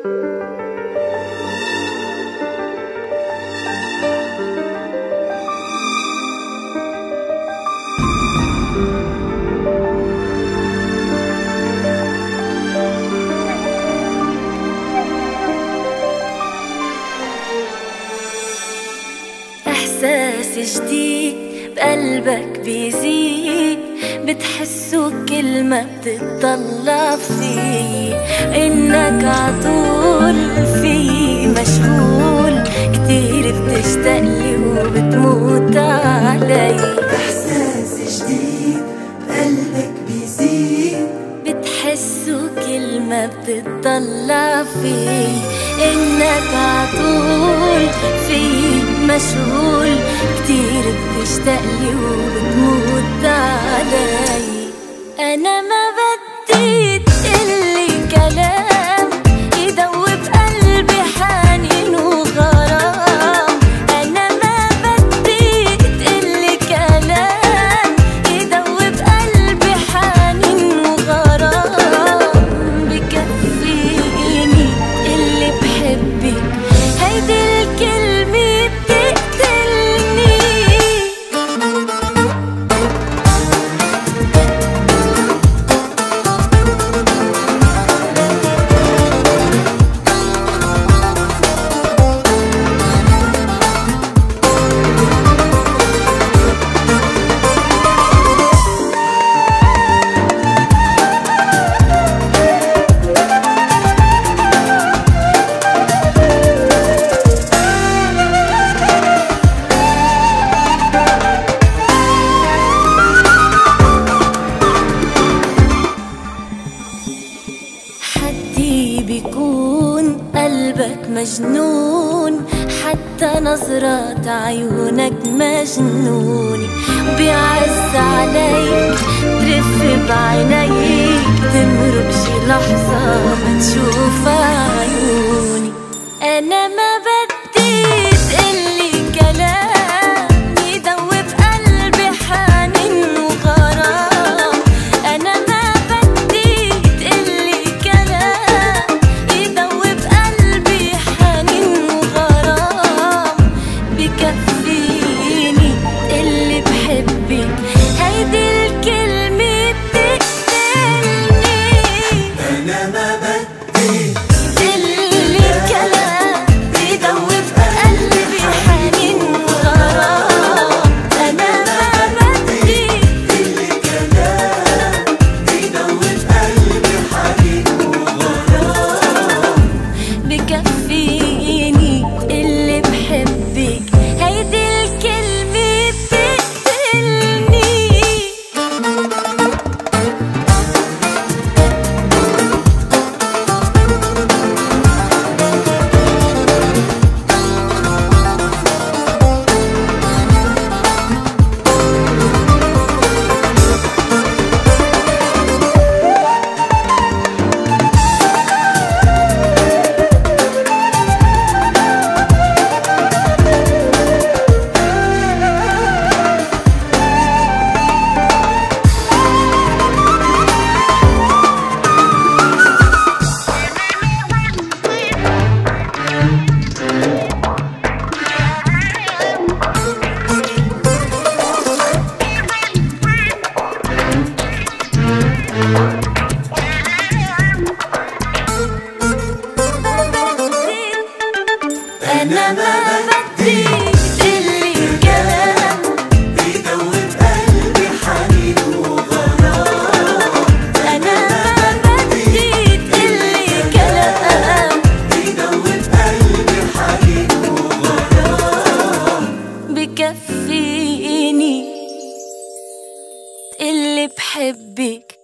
إحساس جديد بقلبك بيزيد، بتحسه كل ما بتطلع فيه، إنك عطول فيه مشغول، كتير بتشتاقلي وبتموت علي. إحساس جديد بقلبك بيزيد، بتحسه كل ما بتطلع فيه، إنك عطول فيه مشغول، كتير بتشتاقلي وبتموت علي. أنا ما بدي تقلي كلام يدوب قلبي حنين وغرام، أنا ما بدي تقلي كلام يدوب قلبي حنين وغرام، بكفيني اللي بحبك هيدي الكلمة بتقتلني. حدي بيكون قلبك مجنون، حتى نظرات عيونك مجنوني، بيعز عليك ترف بعينيك، تمرق شي لحظة ما تشوف عيوني. أنا ما بدي تقلي كلام يدوب قلبي حنين وغرام، أنا ما بدي تقلي كلام يدوب قلبي حنين وغرام، بكفيني اللي بحبك هيدي الكلمة بتقتلني. أنا ما بدي تقلي كلام يدوب قلبي حنين وغرام، أنا ما بدي تقلي كلام يدوب قلبي حنين وغرام، بكفيني اللي بحبك هيدي الكلمة بتقتلني. أنا ما بدي تقلي كلام يدوب قلبي حنين وغرام، أنا ما بدي تقلي كلام يدوب قلبي حنين وغرام، بكفيني اللي بحبك